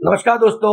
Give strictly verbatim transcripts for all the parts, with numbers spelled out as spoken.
नमस्कार दोस्तों,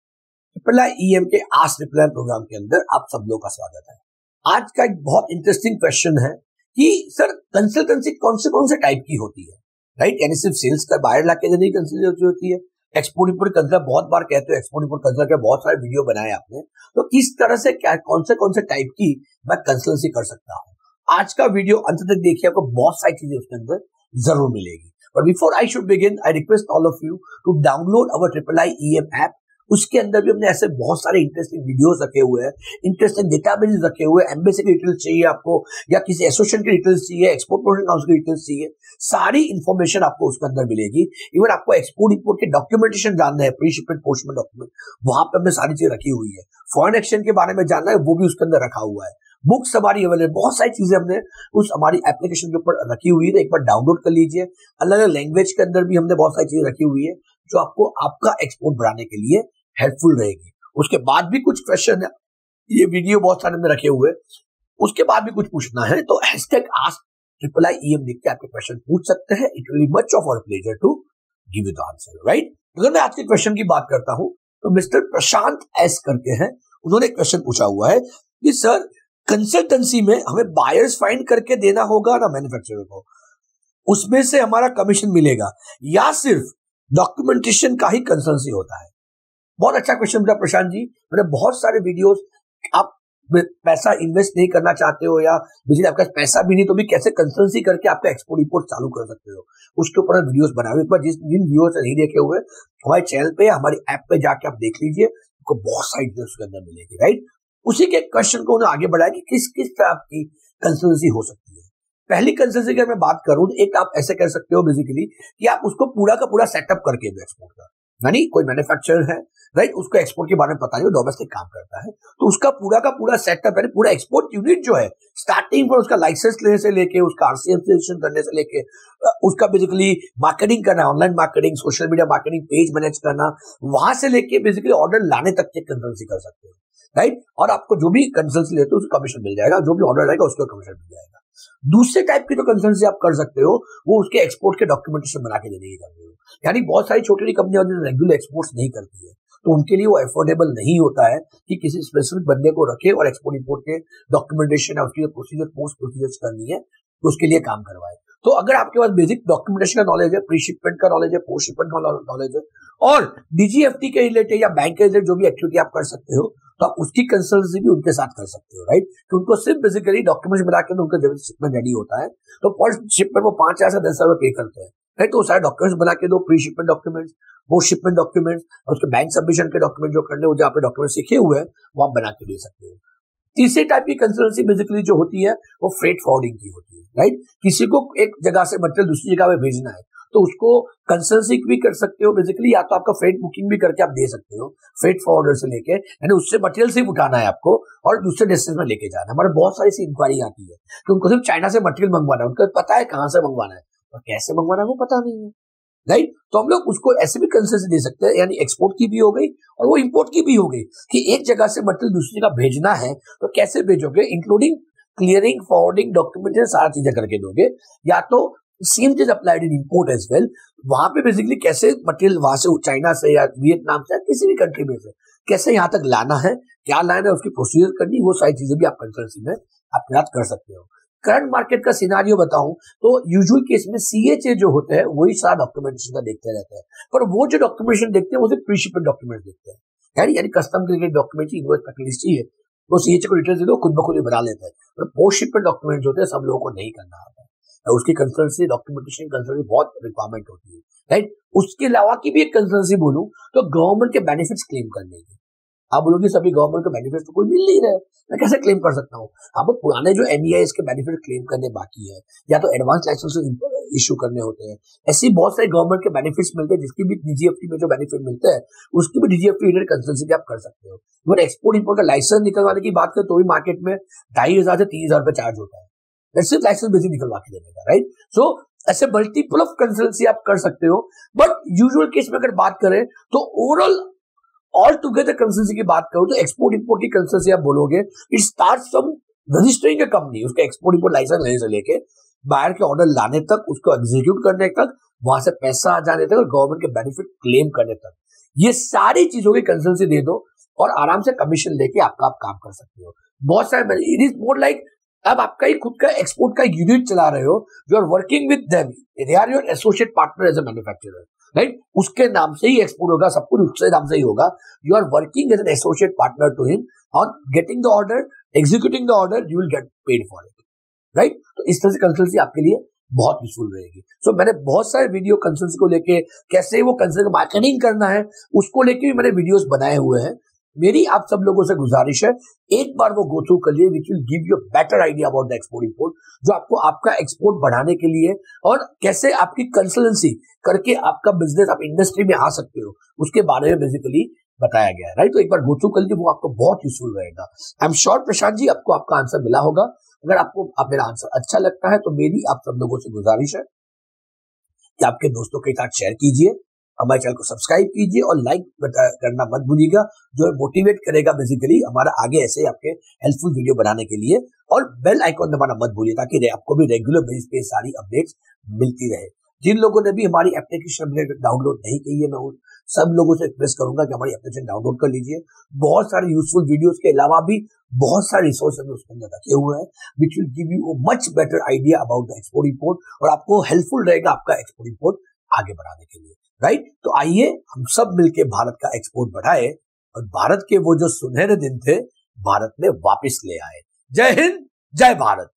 triple I E M के आस्क रिप्लाई प्रोग्राम के अंदर आप सब लोगों का स्वागत है। आज का एक बहुत इंटरेस्टिंग क्वेश्चन है कि सर कंसल्टेंसी कौन से कौन से टाइप की होती है, राइट? यानी सिर्फ सेल्स का बाहर लाके देने की कंसल्टेंसी होती है, एक्सपोर्ट इंपोर्ट कंसल्ट बहुत बार कहते हो, एक्सपोर्ट इंपोर्ट कंसल्ट के बहुत सारे वीडियो बनाए आपने, तो किस तरह से क्या कौन से कौन से टाइप की मैं कंसल्टेंसी कर सकता हूँ। आज का वीडियो अंत तक देखिए, आपको बहुत सारी चीजें उसके अंदर जरूर मिलेगी। But before I should begin, I request all of you to download our triple I E M app. उसके अंदर भी हमने ऐसे बहुत सारे इंटरेस्टिंग वीडियोस रखे हुए हैं, इंटरेस्टिंग डेटाबेस रखे हुए हैं। एम्बेसी की डिटेल्स चाहिए आपको या किसी एसोसिएशन की डिटेल्स चाहिए, एक्सपोर्ट प्रमोशन काउंसिल की डिटेल्स चाहिए, सारी इंफॉर्मेशन आपको उसके अंदर मिलेगी। इवन आपको एक्सपोर्ट इंपोर्ट के डॉक्यूमेंटेशन जानना है, pre shipment post shipment document, वहां पे हमने सारी चीजें रखी हुई है। फॉरेन एक्सचेंज के बारे में जानना है, वो भी उसके अंदर रखा हुआ है। बुक्स हमारी अवेलेबल, बहुत सारी चीजें हमने उस हमारी एप्लीकेशन के ऊपर रखी हुई है। एक बार डाउनलोड कर लीजिए। अलग अलग लैंग्वेज के अंदर भी हमने बहुत सारी चीजें रखी हुई है जो आपको आपका एक्सपोर्ट बढ़ाने के लिए हेल्पफुल रहेगी। उसके बाद भी कुछ क्वेश्चन है, ये वीडियो बहुत सारे हमने रखे हुए, उसके बाद भी कुछ पूछना है तो hashtag ask triple I E M लिख के आपके क्वेश्चन पूछ सकते हैं। It will be much of our pleasure to give you the answer, right? अगर मैं आज के क्वेश्चन की बात करता हूं तो मिस्टर प्रशांत एस करके हैं, उन्होंने क्वेश्चन पूछा हुआ है कि सर कंसल्टेंसी में हमें बायर्स फाइंड करके देना होगा ना मैन्युफैक्चरर को, उसमें से हमारा कमीशन मिलेगा या सिर्फ डॉक्यूमेंटेशन का ही कंसल्टेंसी होता है? बहुत अच्छा क्वेश्चन था प्रशांत जी। मैंने बहुत सारे वीडियोस, आप पैसा इन्वेस्ट नहीं करना चाहते हो या बिजली आपका पैसा भी नहीं तो भी कैसे कंसल्टेंसी करके आपका एक्सपोर्ट इंपोर्ट चालू कर सकते हो, उसके ऊपर वीडियोस बनाए हुए। एक बार जिस जिन व्यूअर्स ने नहीं देखे हुए हमारे चैनल पे या हमारी ऐप पे जाके आप देख लीजिए, आपको बहुत सारी डिटेल्स उसके अंदर मिलेगी, राइट? उसी के क्वेश्चन को उन्होंने आगे बढ़ाया कि किस किस तरह की कंसल्टेंसी हो सकती है। पहली कंसल्टेंसी की मैं बात करूं तो एक आप ऐसे कर सकते हो बेसिकली कि आप उसको पूरा का पूरा सेटअप करके दो एक्सपोर्ट का, यानी कोई मैन्युफैक्चरर है, राइट, उसको एक्सपोर्ट के बारे में पता नहीं, डोमेस्टिक काम करता है, तो उसका पूरा का पूरा सेटअप यानी पूरा एक्सपोर्ट यूनिट जो है, स्टार्टिंग पर उसका लाइसेंस लेने से लेके, उसका आरसीएम रजिस्ट्रेशन करने से लेके, उसका बेसिकली मार्केटिंग करना, online marketing, social media marketing, page manage करना, वहां से लेके बेसिकली ऑर्डर लाने तक की कंसल्टेंसी कर सकते हो, राइट? और आपको जो भी कंसल्टेंसी लेते हो उसका कमीशन मिल जाएगा, जो भी ऑर्डर आएगा उसका कमीशन मिल जाएगा। दूसरे टाइप की जो कंसल्टेंसी आप कर सकते हो वो उसके एक्सपोर्ट के डॉक्यूमेंटेशन बना के देने की कर रहे हो। यानी बहुत सारी छोटी छोटी कंपनियां रेगुलर एक्सपोर्ट्स नहीं करती है, तो उनके लिए वो अफोर्डेबल नहीं होता है कि किसी स्पेसिफिक बंदे को रखे और एक्सपोर्ट इंपोर्ट के डॉक्यूमेंटेशन, उसकी प्रोसीजर, पोस्ट प्रोसीजर करनी है तो उसके लिए काम करवाए। तो अगर आपके पास बेसिक डॉक्यूमेंटेशन का नॉलेज है, प्री शिपमेंट का नॉलेज है, पोस्ट शिपमेंट का नॉलेज है और डीजीएफटी के रिलेटेड या बैंक के रिलेटेड जो भी एक्टिविटी आप कर सकते हो, तो आप उसकी कंसल्टेंसी भी उनके साथ कर सकते हो, राइट? तो उनको सिर्फ बेसिकली डॉक्यूमेंट्स बना के उनका जब शिपमेंट रेडी होता है तो फर्स्ट शिपमेंट वो पांच हजार से दस हजार पे करते हैं, राइट? तो सारे डॉक्यूमेंट्स बना के दो, pre shipment documents, post shipment documents और उसके बैंक सबमिशन के डॉक्यूमेंट जो करने, जो आपने डॉक्यूमेंट सीखे हुए हैं वो आप बना के दे सकते हो। तीसरी टाइप की कंसल्टेंसी बेसिकली जो होती है वो फ्रेट फॉरवर्डिंग की होती है, राइट? किसी को एक जगह से मटेरियल दूसरी जगह पे भेजना है तो उसको कंसल्टेंसी भी कर सकते हो बेसिकली, या तो आपका फ्रेट बुकिंग भी करके आप दे सकते हो, फ्रेट फॉरवर्डर से लेके, यानी उससे मटेरियल सिर्फ उठाना है आपको और दूसरे डेस्टिनेशन में लेके जाना है। हमारे बहुत सारी सी इंक्वायरी आती है कि उनको सिर्फ चाइना से मटेरियल मंगवाना है, उनको पता है कहां से मंगवाना है और कैसे मंगवाना है वो पता नहीं है, राइट? तो हम लोग उसको ऐसे भी कंसल्टेंसी दे सकते हैं, यानी एक्सपोर्ट की भी हो गई और वो इंपोर्ट की भी हो गई कि एक जगह से मटेरियल दूसरी जगह भेजना है तो कैसे भेजोगे, इंक्लूडिंग क्लियरिंग, फॉरवर्डिंग, डॉक्यूमेंटेशन, सारा चीजें करके दोगे। या तो सेम चीज applied in import as well, वहां पे बेसिकली कैसे मटेरियल वहां से चाइना से या वियतनाम से या किसी भी कंट्री में से कैसे यहाँ तक लाना है, क्या लाना है, उसकी प्रोसीजर करनी, वो सारी चीजें भी आप कंसल्टेंसी में अपने साथ कर सकते हो। करंट मार्केट का सिनारियो बताऊं तो यूजुअल केस में सीएचए जो होते हैं वही सारा डॉक्यूमेंटेशन का देखते रहते हैं, पर वो जो डॉक्यूमेंटेशन देखते हैं वो सिर्फ प्री शिपमेंट डॉक्यूमेंट देखते हैं, यानी यानी कस्टम के लिए डॉक्यूमेंट चाहिए, इनवॉइस पैकेज चाहिए, वो सीएचए को डिटेल्स दे दो, खुद ब खुद ही बना लेते हैं। पर पोस्ट शिपमेंट डॉक्यूमेंट होते हैं सब लोगों को नहीं करना आता है, उसकी कंसल्टेंसी, डॉक्यूमेंटेशन कंसल्टेंसी बहुत रिक्वायरमेंट होती है, राइट? उसके अलावा की भी एक कंसल्टेंसी बोलूं तो गवर्नमेंट के बेनिफिट्स क्लेम करने की। आप बोलोगे सभी गवर्नमेंट के बेनिफिट्स तो कोई मिल नहीं रहा है, मैं कैसे क्लेम कर सकता हूँ? आपको पुराने जो एमईआईएस के बेनिफिट क्लेम करने बाकी है या तो एडवांस लाइसेंस इश्यू करने होते हैं, ऐसी बहुत सारे गवर्नमेंट के बेनिफिट्स मिलते हैं जिसकी भी डीजीएफटी में जो बेनिफिट मिलते हैं उसकी भी डीजीएफटी रिलेटेड कंसल्टेंसी भी आप कर सकते हो। अगर एक्सपोर्ट इंपोर्ट का लाइसेंस निकलवाने की बात करें तो भी मार्केट में ढाई हजार से तीन हजार रुपए चार्ज होता है, सिर्फ लाइसेंस बेसिक निकलवा के देने का, राइट? सो ऐसे मल्टीपल ऑफ कंसल्टेंसी आप कर सकते हो। बट यूजुअल केस में अगर बात करें तो ओवरऑल ऑल टुगेदर कंसल्टेंसी की बात करूं तो एक्सपोर्ट इंपोर्ट की कंसल्टेंसी आप बोलोगे it starts from registering a company, उसका एक्सपोर्ट इंपोर्ट लाइसेंस लेने से लेके बाहर के ऑर्डर लाने तक, उसको एग्जीक्यूट करने तक, वहां से पैसा आ जाने तक और गवर्नमेंट के बेनिफिट क्लेम करने तक, ये सारी चीजों की कंसल्टेंसी दे दो और आराम से कमीशन लेके आपका आप काम कर सकते हो। बहुत सारे, इट इज मोर लाइक अब आपका ही खुद का एक्सपोर्ट का यूनिट चला रहे हो, you are working with them, they are your associate partner as a manufacturer, right? उसके नाम से ही एक्सपोर्ट होगा, सब कुछ उसके नाम से ही होगा। You are working as an associate partner to him on getting the order, executing the order, you will get paid for it, right? तो इस तरह से कंसल्टेंसी आपके लिए बहुत यूजफुल रहेगी। सो so, मैंने बहुत सारे वीडियो कंसल्टेंसी को लेके, कैसे वो कंसल्टेंसी मार्केटिंग करना है उसको लेके भी मैंने वीडियोस बनाए हुए हैं। मेरी आप सब लोगों से गुजारिश है, एक बार वो गो थ्रू कर लिए, which will give you better idea about the export import, जो आपको आपका एक्सपोर्ट बढ़ाने के लिए और कैसे आपकी कंसल्टेंसी करके आपका बिजनेस आप इंडस्ट्री में आ सकते हो, उसके बारे में बेसिकली बताया गया है, राइट? तो एक बार गो थ्रू कर लीजिए, वो आपको बहुत यूजफुल रहेगा। I am sure Prashant ji आपको आपका आंसर मिला होगा। अगर आपको आप मेरा आंसर अच्छा लगता है तो मेरी आप सब लोगों से गुजारिश है कि आपके दोस्तों के साथ शेयर कीजिए, हमारे चैनल को सब्सक्राइब कीजिए और लाइक करना मत भूलिएगा, जो मोटिवेट करेगा बेसिकली हमारा आगे ऐसे आपके हेल्पफुल वीडियो बनाने के लिए। और बेल आइकॉन दबाना मत भूलिए ताकि आपको भी रेगुलर बेसिस पे सारी अपडेट्स मिलती रहे। जिन लोगों ने भी हमारी एप्लीकेशन डाउनलोड नहीं की है, मैं उन सब लोगों से रिक्वेस्ट करूंगा कि हमारी एप्लीकेशन डाउनलोड कर लीजिए। बहुत सारे यूजफुल वीडियोस के अलावा भी बहुत सारे रिसोर्स हमने उसके अंदर रखे हुए हैं, which will give you much better idea about the export import, और आपको हेल्पफुल रहेगा आपका एक्सपोर्ट इंपोर्ट आगे बढ़ाने के लिए, राइट? तो आइए हम सब मिलके भारत का एक्सपोर्ट बढ़ाए और भारत के वो जो सुनहरे दिन थे भारत में वापस ले आए। जय हिंद, जय भारत।